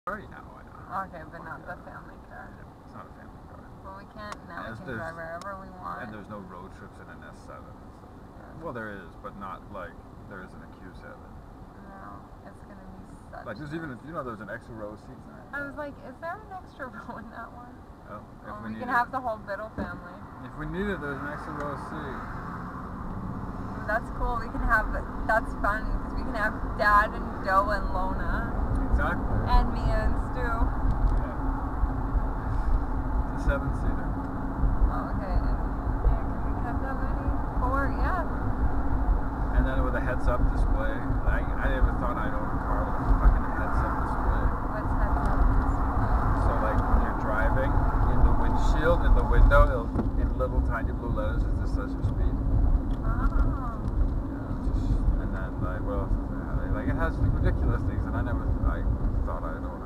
Already now, I know. Okay, but not the family car. It's not a family car. Well, we can't now. And We can drive wherever we want. And there's no road trips in an S7. Yeah. Well, there is, but not like there is in a Q7. No, it's gonna be such. Like there's even there's an extra row of seats in it. I was like, is there an extra row in that one? Oh, if we need can it. have the whole Biddle family. If we need it, there's an extra row of seats. That's cool. We can have. That's fun because we can have Dad and Joe and Lona. Exactly. And Mia and Stu. Yeah. It's a 7-seater. Oh, okay. And yeah, can we have that many? 4? Yeah. And then with a heads-up display. I never thought I'd own a car with a fucking heads-up display. What's heads-up display? So like when you're driving, in the windshield, in the window, in little tiny blue letters, it just says your speed. Oh. And then like what else is there? Like it has ridiculous things, and I thought I'd own